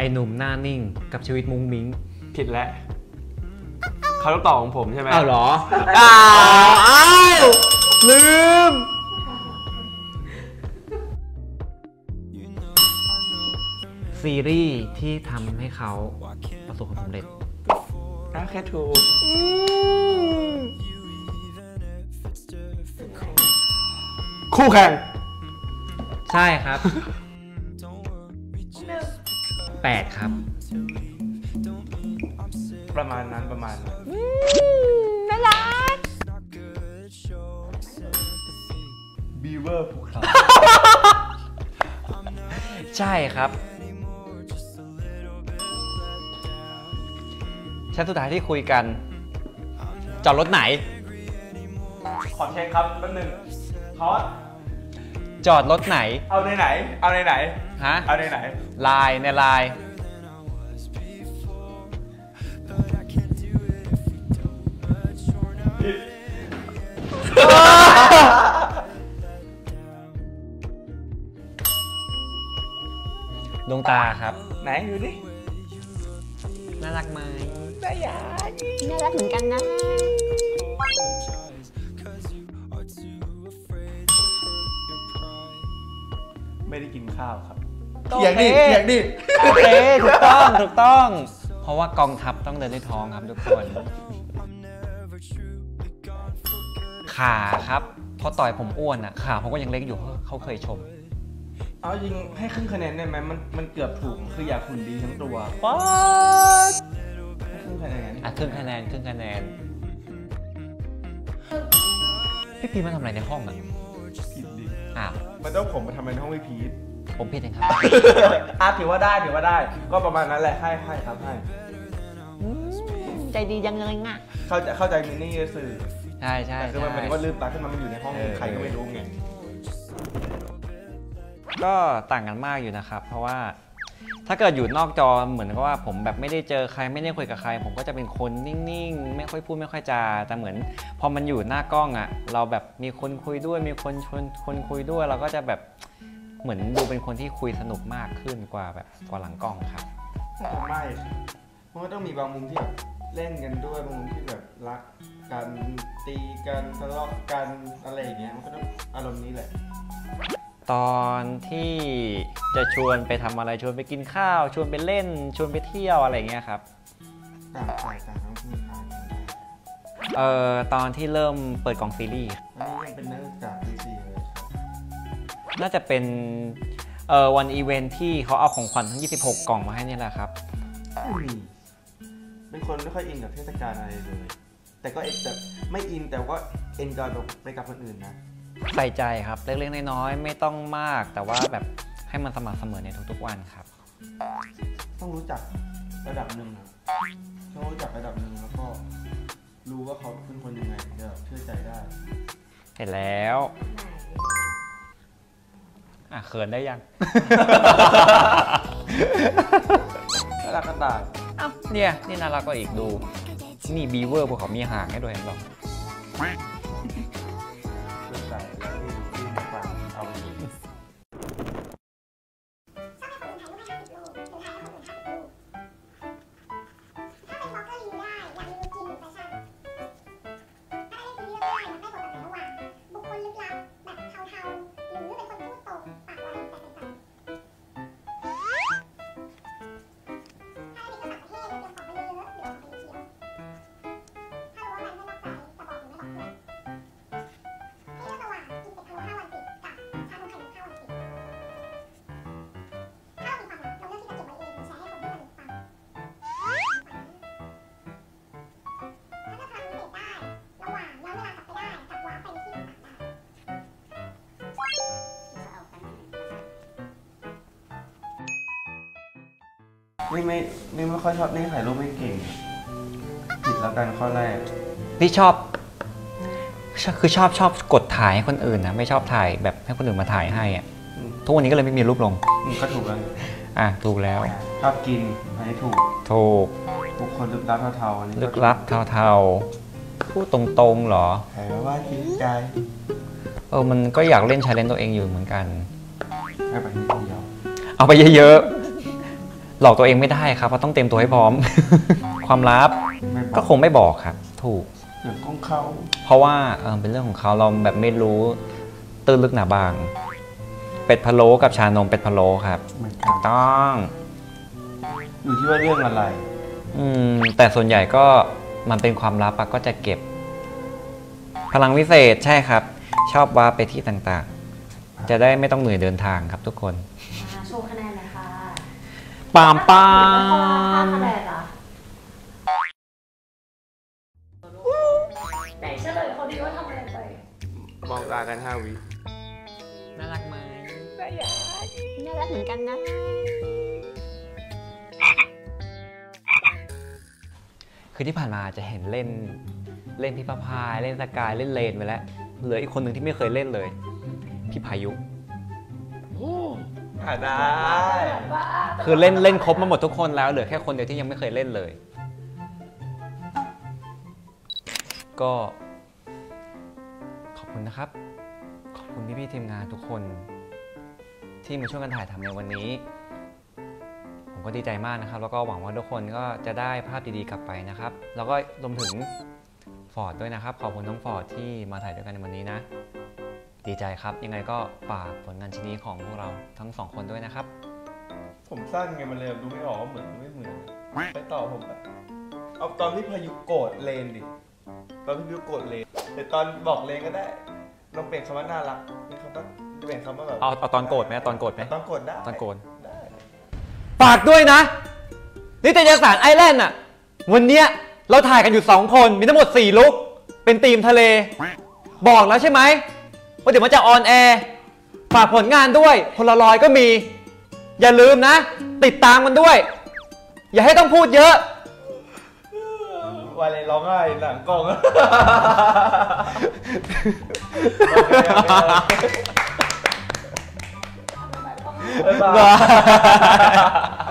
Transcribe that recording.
อ้หนุ่มหน้านิ่งกับชีวิตมุ้งมิ้งผิดแล้วเขาต้องตอบของผมใช่ไหมอ้าวเหรออ้าวลืมซีรีส์ที่ทำให้เขาประสบความสำเร็จแค่ถูกคู่แข่งใช่ครับ8ครับประมาณนั้นน่ารักบีเวอร์ภูเขาใช่ครับชั้นสุดท้ายที่คุยกันจอดรถไหนขอเช็คครับแป๊บนึงคอสจอดรถไหนเอาในไหนฮะเอาในไหนไลน์ในไลน์ดวงตาครับไหนอยู่ดิน่ารักไหมน่ารักเหมือนกันนะไม่ได้กินข้าวครับเถียงดิโอเคถูกต้องเพราะว่ากองทัพต้องเดินด้วยท้องครับทุกคนขาครับเพราะต่อยผมอ้วนอ่ะขาผมก็ยังเล็กอยู่เขาเคยชมเอาจริงให้ครึ่งคะแนนได้ไหมมันเกือบถูกคืออยากหุ่นดีทั้งตัวป๊าดครึ่งคะแนนครึ่งคะแนนพี่พีมาทำอะไรในห้องอ่ะผิดดิอ้าวมันต้องผมมาทำอะไรในห้องพี่พีทผมผิดเองครับถือว่าได้ก็ประมาณนั้นแหละให้ครับให้ใจดีจังเลยง่ะเข้าใจมินนี่สื่อใช่คือมันก็ลืมตาขึ้นมามันอยู่ในห้องใครก็ไม่รู้ไงก็ต่างกันมากอยู่นะครับเพราะว่าถ้าเกิดอยู่นอกจอเหมือนกับว่าผมแบบไม่ได้เจอใครไม่ได้คุยกับใครผมก็จะเป็นคนนิ่งๆไม่ค่อยพูดไม่ค่อยจาแต่เหมือนพอมันอยู่หน้ากล้องอ่ะเราแบบมีคนคุยด้วยมีคนชวนคนคุยด้วยเราก็จะแบบเหมือนดูเป็นคนที่คุยสนุกมากขึ้นกว่าแบบกว่าหลังกล้องครับไม่เพราะว่าต้องมีบางมุมที่แบบเล่นกันด้วยบางมุมที่แบบรักกันตีกันทะเลาะกันอะไรอย่างเงี้ยมันก็ต้องอารมณ์นี้แหละตอนที่จะชวนไปทำอะไรชวนไปกินข้าวชวนไปเล่นชวนไปเที่ยวอะไรเงี้ยครับต่างต้องพูดทางตอนที่เริ่มเปิดกล่องซีรีส์อันนี้ยังเป็นเนื้อจากดีซีเลยน่าจะเป็นวันอีเวนท์ที่เขาเอาของขวัญทั้ง26กล่องมาให้นี่แหละครับเป็นคนไม่ค่อยอินกับเทศกาลอะไรเลยแต่ก็แบบไม่อินแต่ก็เอนจอยไปกับคนอื่นนะใส่ใจครับเล็กๆน้อยๆไม่ต้องมากแต่ว่าแบบให้มันสม่ำเสมอในทุกๆวันครับต้องรู้จักระดับหนึ่งนะต้องรู้จักระดับหนึ่งแล้วก็รู้ว่าเขาเป็นคนยังไงจะเชื่อใจได้เห็นแล้วเขินได้ยังน่ารักกันตายเนี่ยนี่น่ารักก็อีกดูนี่บีเวอร์พวกเขามีหางให้ด้วยเห็นหรอนี่ไม่ค่อยชอบนี่ถ่ายรูปไม่เก่งผิดแล้วกันข้อแรกนี่ชอบกดถ่ายให้คนอื่นนะไม่ชอบถ่ายแบบให้คนอื่นมาถ่ายให้อ่ะทุกวันนี้ก็เลยไม่มีรูปลงก็ถูกแล้วถูกแล้วชอบกินอันนี้ถูกบุคคลลึกลับเทาๆอันนี้ลึกลับเทาๆพูดตรงๆหรอแปลว่าจริงใจมันก็อยากเล่นชาเลนจ์ตัวเองอยู่เหมือนกันให้ไปนิดเดียวเอาไปเยอะๆหลอกตัวเองไม่ได้ครับเพราะต้องเตรียมตัวให้พร้อม ความลับไม่บอกก็คงไม่บอกครับ ถูกเรื่องของเขาเพราะว่าเป็นเรื่องของเขาเราแบบไม่รู้ตื้นลึกหนาบาง เป็ดพะโล้กับชานมเป็ดพะโล้ครับเหมือนกัถูนกต้องอยู่ที่ว่าเรื่องอะไรแต่ส่วนใหญ่ก็มันเป็นความลับอะก็จะเก็บ พลังวิเศษใช่ครับ ชอบว่าไปที่ต่างๆ จะได้ไม่ต้องเหนื่อยเดินทางครับทุกคนโชว์คะแนนเลยค่ะปามปา 5 มคะแนนอ่ะไหนเฉลยเขาดีว่าทำอะไรไปมองตากัน5 วิน่ารักไหมน่ารักเหมือนกันนะคือที่ผ่านมาจะเห็นเล่นพี่ประพายเล่นสกายเล่นเลนไปแล้วเหลืออีกคนหนึ่งที่ไม่เคยเล่นเลย พี่พายุได้คือเล่นครบมาหมดทุกคนแล้วเหลือแค่คนเดียวที่ยังไม่เคยเล่นเลย ก็ขอบคุณนะครับ ขอบคุณพี่ๆทีมงานทุกคน ที่มาช่วยกันถ่ายทำในวันนี้ ผมก็ดีใจมากนะครับ แล้วก็หวังว่าทุกคนก็จะได้ภาพดีๆกลับไปนะครับ แล้วก็รวมถึงฟอร์ดด้วยนะครับ ขอบคุณน้องฟอร์ดที่มาถ่ายด้วยกันในวันนี้นะ ดีใจครับ ยังไงก็ฝากผลงานชิ้นนี้ของพวกเราทั้งสองคนด้วยนะครับผมสั้นไงมันเลยดูไม่ออกว่าเหมือนไม่เหมือนไปต่อผมไปเอาตอนที่พายุโกรธเลนดิตอนที่พายุโกรธเลนแต่ตอนบอกเลนก็ได้ลองเปลี่ยนคำว่าน่ารักเป็นคำว่าเปลี่ยนคำว่าแบบเอาตอนโกรธไหมตอนโกรธไหมตอนโกรธได้ตอนโกรธได้ฝากด้วยนะ นิตยสารไอแลนด์อ่ะ วันเนี้ยเราถ่ายกันอยู่ 2 คน มีทั้งหมด 4 ลุคเป็นธีมทะเล บอกแล้วใช่ไหมว่าเดี๋ยวมันจะออนแอร์ฝากผลงานด้วยพลารอยก็มี อย่าลืมนะ ติดตามมันด้วย อย่าให้ต้องพูดเยอะวาเลยร้องไห้หลังกล้อง บ๊ายบาย